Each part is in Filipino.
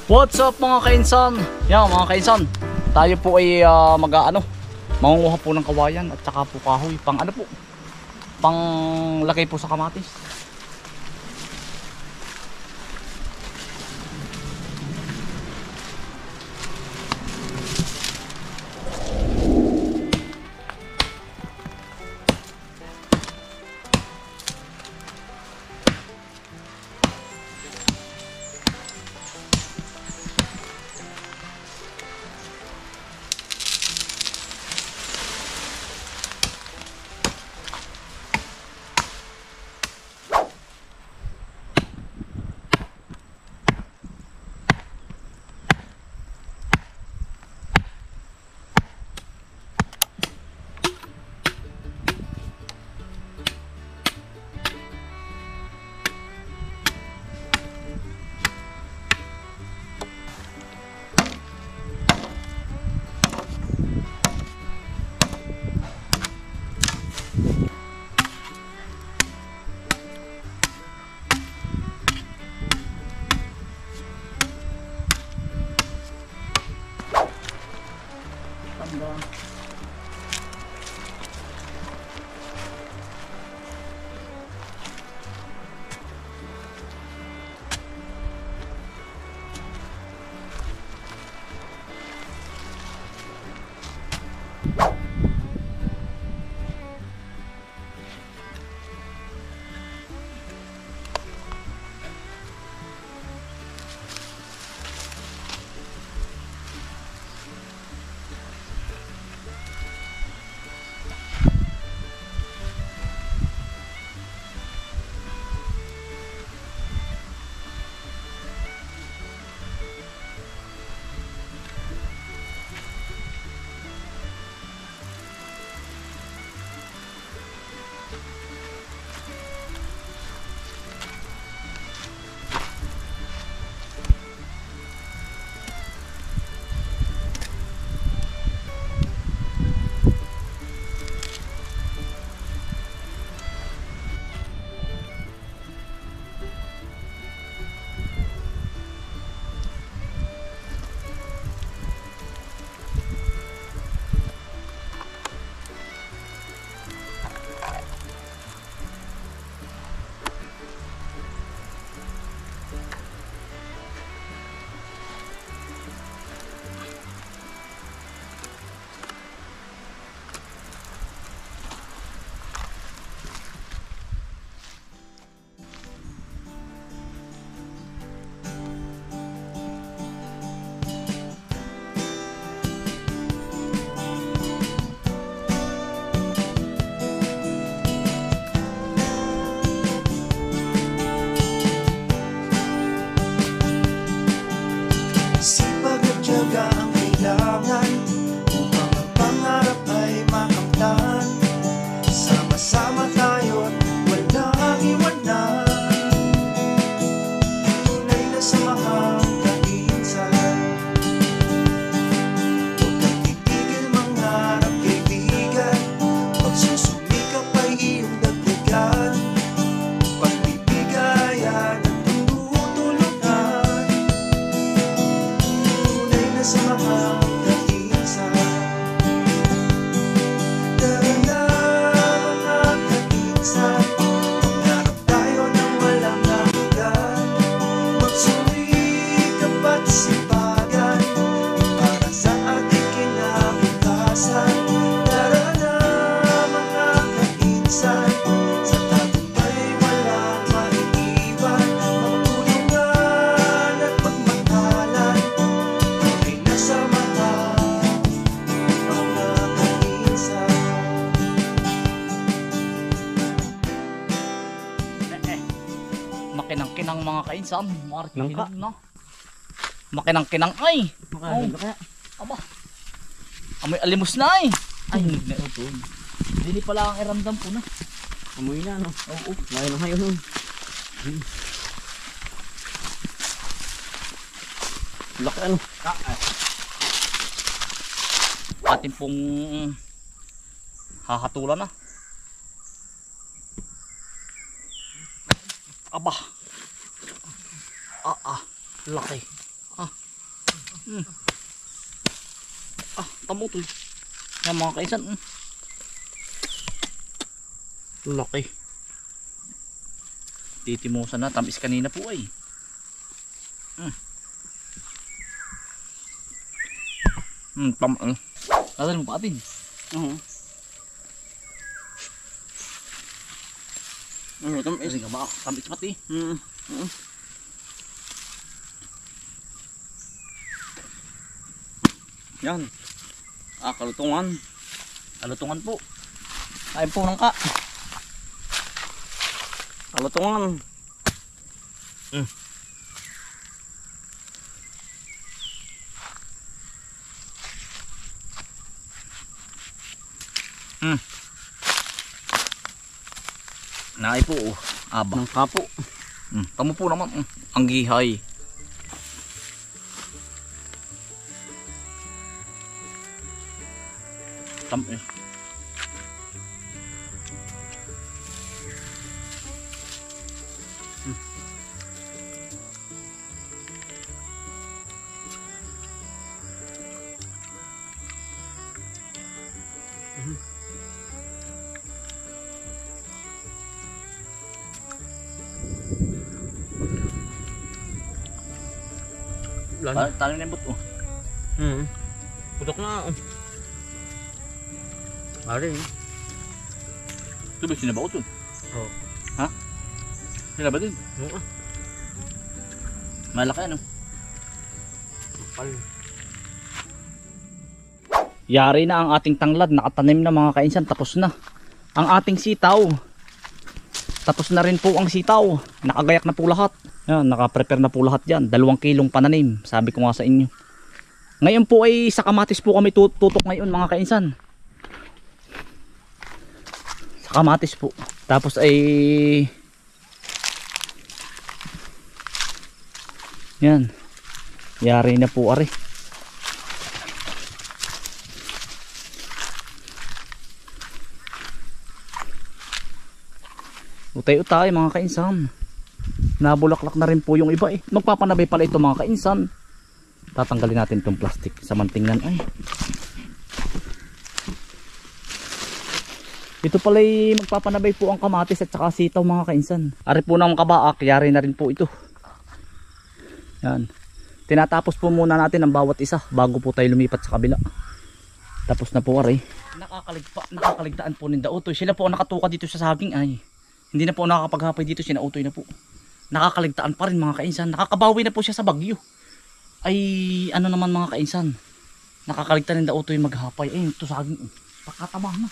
What's up mga kainsan? Yan mga kainsan, tayo po ay mangunguha po ng kawayan at saka po kahoy pang pang lagay po sa kamatis. Sipag at tiyaga ang kailangan upang ang pangarap ay makamtan. Sama-sama tayo't walang iwanan. Tunay na samahang kainsan. Huwag kang titigil mangarap, kaibigan. Pagsusumikap ay iyong dagdagan. Pagbibigayan at tutulungan. Sa mga kainsan. Tara na mga kainsan, mangarap tayo ng walang hanggan. Magsumikap at sipagan para sa ating kinabukasan. Tara na mga kainsan, sa tagumpay walang maiiwan. Magtulungan at magmatalan. Makinang-kinang mga kainsan, markihinog na. Makinang-kinang ay. Aba. Amoy alimos na ay. Ay, hindi na ito. Hindi pala ang iramdam ko na. Amoy na, no? Oo. Ngayon na ngayon. Laki ano? Atin pong hahatulan na. Aba. Laki. Tamo to. Yan mga kaisan. Laki. Titimosan na. Tamis kanina po ay. Nadal mo pa atin. Tamis. Kasi nga ba? Tamis pati. Yan. Kalutungan. Kalutungan po. Kain po ng ka. Kalutungan. Naay po. Aba. Ng kapo. Tamo po naman. Ang gihay. Tamis. Talo na yung buto. Putok na. Mari. Ito ba sinabaw ito? Oo. Ha? Sinabaw din? Oo. Malaki ano? Kapal. Yari na ang ating tanglad. Nakatanim na mga kainsan. Tapos na. Ang ating sitaw. Tapos na rin po ang sitaw. Nakagayak na po lahat. Yan, naka-prepare na po lahat dyan. 2 kilong pananim. Sabi ko nga sa inyo. Ngayon po ay sa kamatis po kami tutok ngayon mga kainsan. Sa kamatis po. Tapos ay yan. Yari na po ari. Utay-utay mga kainsan. Nabulaklak na rin po yung iba eh. Magpapanabay pala ito mga kainsan. Tatanggalin natin itong plastic sa mantingan ay. Ito pala magpapanabay po ang kamatis at saka sitaw mga kainsan. Ari po ng kabaak, yari na rin po ito. Yan. Tinatapos po muna natin ang bawat isa bago po tayo lumipat sa kabila. Tapos na po ari. Nakakaligtaan po ni Dautoy. Sila po ang nakatuka dito sa saging ay. Hindi na po nakakapaghapay dito, sinautoy na po. Nakakaligtaan pa rin mga kainsan. Nakakabawi na po siya sa bagyo. Ay ano naman mga kainsan. Nakakaligtaan ni Dautoy maghapay. Ay ito saging. Pakataba na.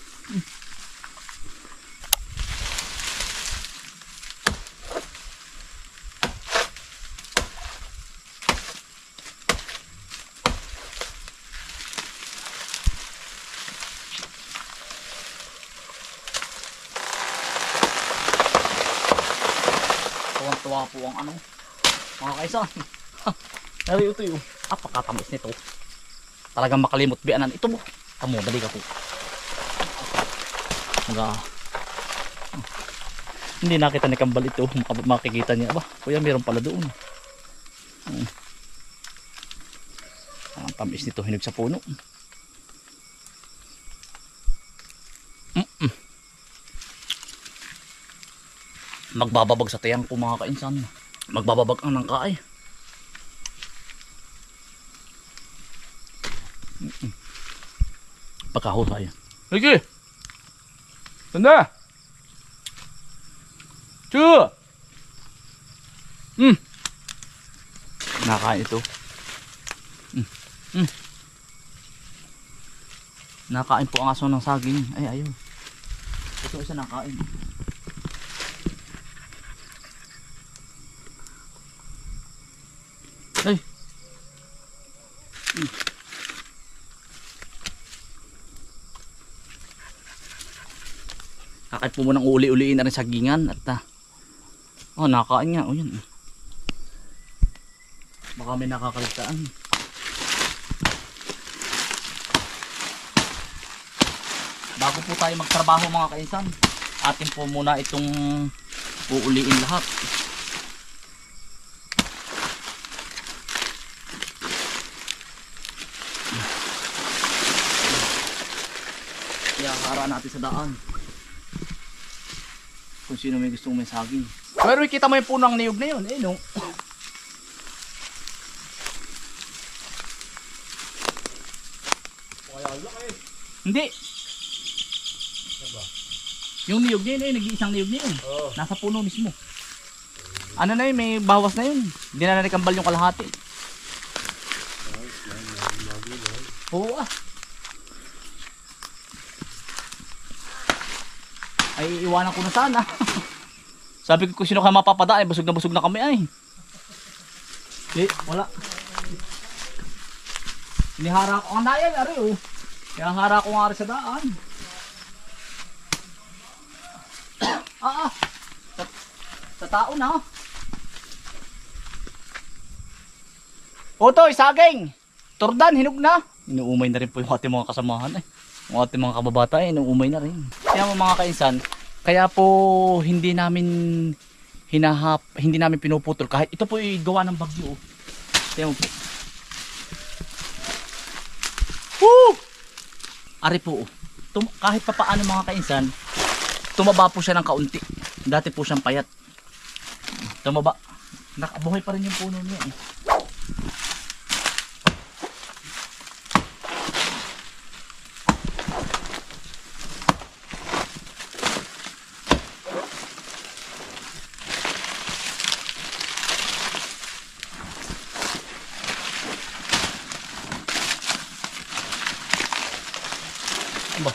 Tuwa po ang ano mga kaisan. Nari ito yung apakatamis nito. Talagang makalimot bianan. Ito mo. Tamo, dali ka po. Hindi nakita ni Kambal ito. Makikita niya. Aba, kuya meron pala doon. Ang tamis nito hinog sa puno. Magbababag sa tiyang ko mga kainsan. Magbababag ang nangka ay. Pagkahusay. Sige! Tanda! Chu! Nakain ito. Nakain po ang aso ng saging. Ay ayaw. Ito isa nakain. Ay. Kakait po munang uli-uliin na rin sagingan at nakain nga. O yan. Baka may nakakaligtaan. Bago po tayo magtrabaho mga kainsan, atin po muna itong uuliin lahat. Para natin sa daan. Kung sino may gustong may saging. Pero kita mo yung punang niyog na yun. Eh no. Hindi. Yung niyog na yun eh. Nag-iisang niyog na yun. Nasa puno mismo. Ano na yun, may bawas na yun. Hindi na nanikambal yung kalahati. Oo ah. Ay iwanan ko na sana. Sabi ko kung sino kayo mapapadaan, busog na kami ay. Wala. Inihara ko ang nayan, ari oh. Kaya hara ko nga rin sa daan. Sa tao na. Otoy, saging! Turdan, hinog na. Inuumay na rin po yung ating mga kasamahan eh. Yung ating mga kababata eh, inuumay na rin. Kaya mga kainsan, kaya po hindi namin hindi namin pinuputol. Kahit ito po yung gawa ng bagyo. Kaya po. Woo! Ari po, kahit pa paano mga kainsan, tumaba po siya ng kaunti. Dati po siyang payat. Tumaba. Nakabuhay pa rin yung puno niya eh. Aba.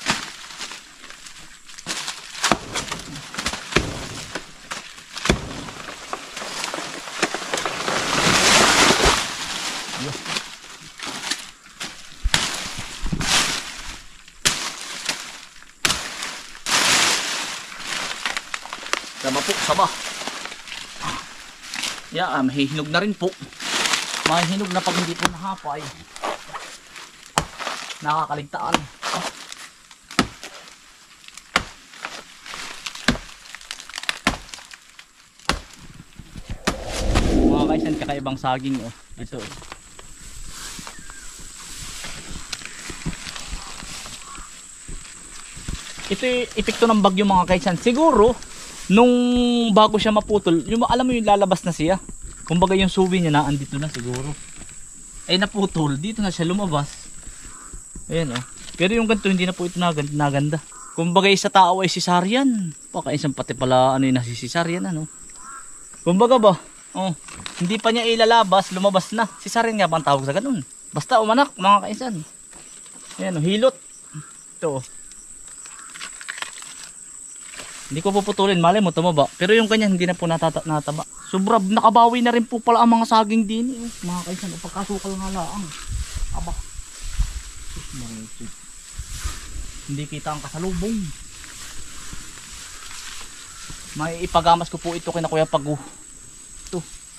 Sama po, sama. Mahihinog na rin po. Mahihinog na pag hindi po nahapay. Nakakaligtaan. Mga kaisan, kakaibang saging oh. Ito. Ito yung epekto ng bagyo mga kaisan. Siguro nung bago siya maputol, yung alam mo yung lalabas na siya. Kumbaga yung suwi niya na andito na siguro. Ay naputol, dito na siya lumabas. Ayan oh. Pero yung ganito hindi na po ito naganda. Kumbaga sa tao ay cesarean. Baka isang pati pala ano yung nasi cesarean ano. Kumbaga ba? Oh, hindi pa niya ilalabas, lumabas na. Cesarean nga ba ang tawag sa ganun? Basta umanak mga kaisan. Ayan oh, hilot. Ito oh. Hindi ko puputulin, malay mo tumaba. Pero yung kanya hindi na po nataba. Sobra, nakabawi na rin po pala ang mga saging din eh. Mga kaisan, pagkasukal nga laang. Aba. Hindi kita ang kasalubong. May ipagamas ko po ito kina Kuya Pagu. Ito.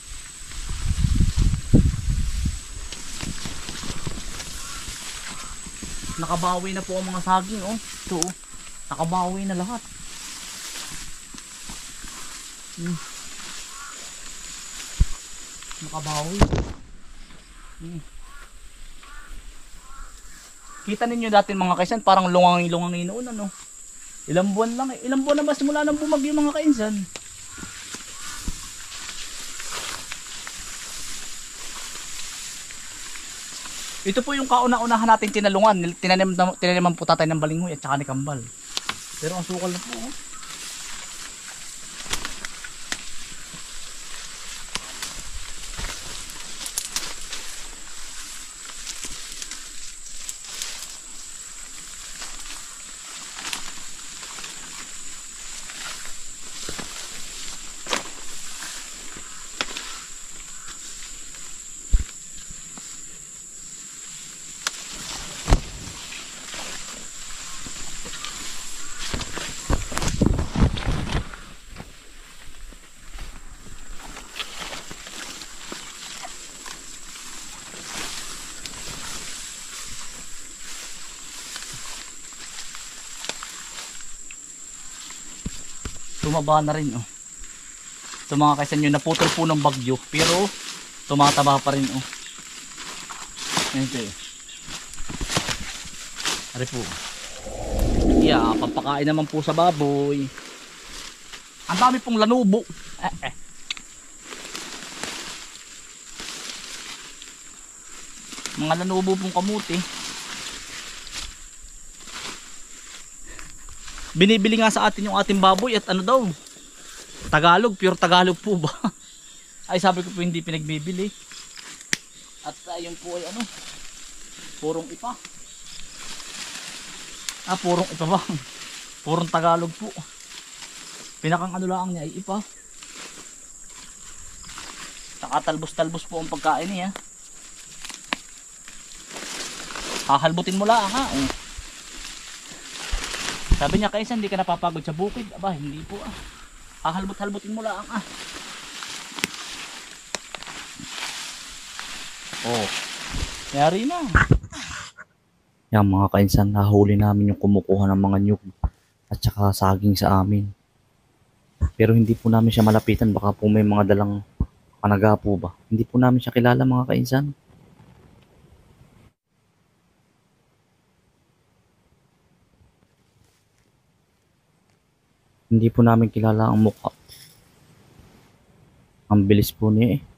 Nakabawi na po ang mga saging oh. Ito oh. Nakabawi na lahat. Nakabawi. Kita ninyo dati mga kaisan, parang lungang-lungang noon ano. Ilang buwan lang eh. Ilang buwan na ba simula nang bumagyo mga kaisan? Ito po yung kauna-unahan natin tinalungan. Tinaniman po tatay ng balinghoy at saka ni kambal. Pero ang sukal na po oh. Tumaba na rin oh. Ito mga kaisan yun, naputol po ng bagyo pero tumataba pa rin oh. Ito eh. Ari po. Yeah, pampakain naman po sa baboy. Ang dami pong lanubo. Mga lanubo pong kamuti. Binibili nga sa atin yung ating baboy at ano daw, Tagalog, pure Tagalog po ba? Ay sabi ko po hindi pinagbibili. At ayun po ay ano, purong ipa. Purong ipa ba? Purong Tagalog po. Pinakang ano lang niya ay ipa. Saka talbos-talbos po ang pagkain niya. Hahalbutin mo lang ha. Sabi niya kaysa hindi ka napapagod sa bukid. Aba hindi po hahalbut-halbutin mo lang yari na. Yan mga kainsan, nahuli namin yung kumukuha ng mga nyug at saka saging sa amin. Pero hindi po namin siya malapitan, baka po may mga dalang panaga po ba. Hindi po namin siya kilala mga kainsan. Hindi po namin kilala ang mukha. Ang bilis po niya eh.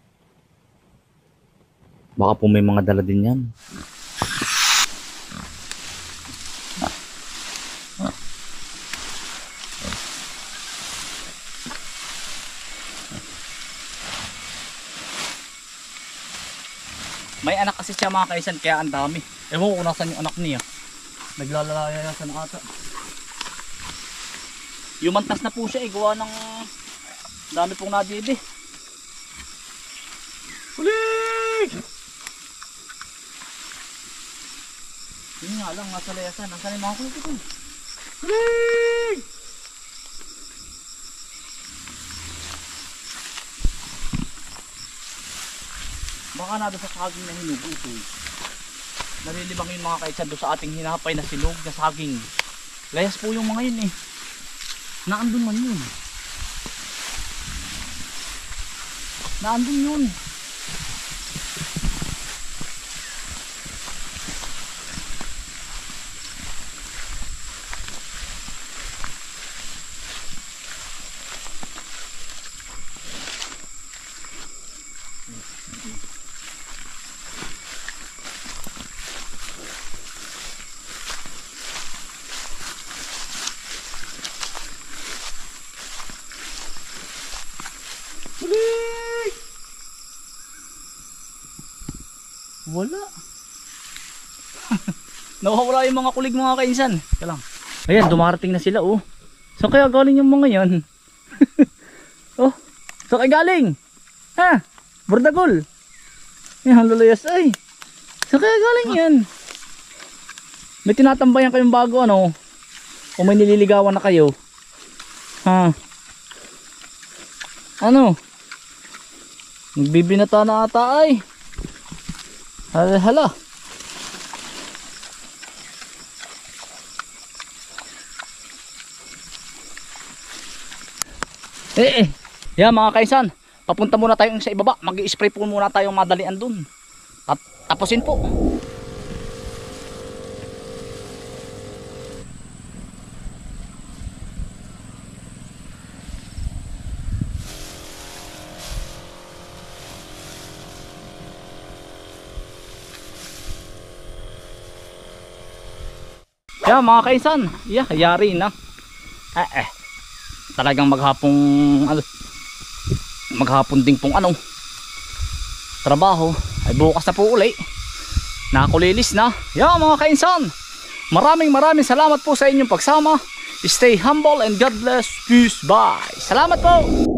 Baka po may mga dala din yan. May anak kasi siya mga kaisan, kaya ang dami. Ewan ko kung nasan yung anak niya. Naglalalayasan ata. Yumantas na po siya eh, gawa ng dami pong nadidi. Hulig! Yun nga lang, nasa layasan. Nasaan yung mga kulit ito? Hulig! Baka na doon sa saging na hinugo ito. Nalilibang yung mga kaitsan doon sa ating hinapay na sinog na saging. Layas po yung mga yun eh. Naandun man yun. Naandun yun. Wala. Nawawala yung mga kulig mga kainsan. Kaya lang. Ayan, dumarating na sila oh. Saan kaya galing yung mga yan? Oh, saan kaya galing? Ha? Bordagol. Yan, lulayas ay. Saan kaya galing yan? May tinatambayan kayong bago ano? O may nililigawan na kayo? Ha? Ano? Nagbibinata na ata ay. Hala. Yan mga kaisan, papunta muna tayo sa ibaba. Mag-i-spray po muna tayong madalian dun. At tapusin po. Yan mga kaisan, yari na. Talagang maghapon ding pong trabaho. Ay bukas na po uli. Nakulilis na. Yan mga kaisan, maraming salamat po sa inyong pagsama. Stay humble and God bless. Peace. Bye. Salamat po.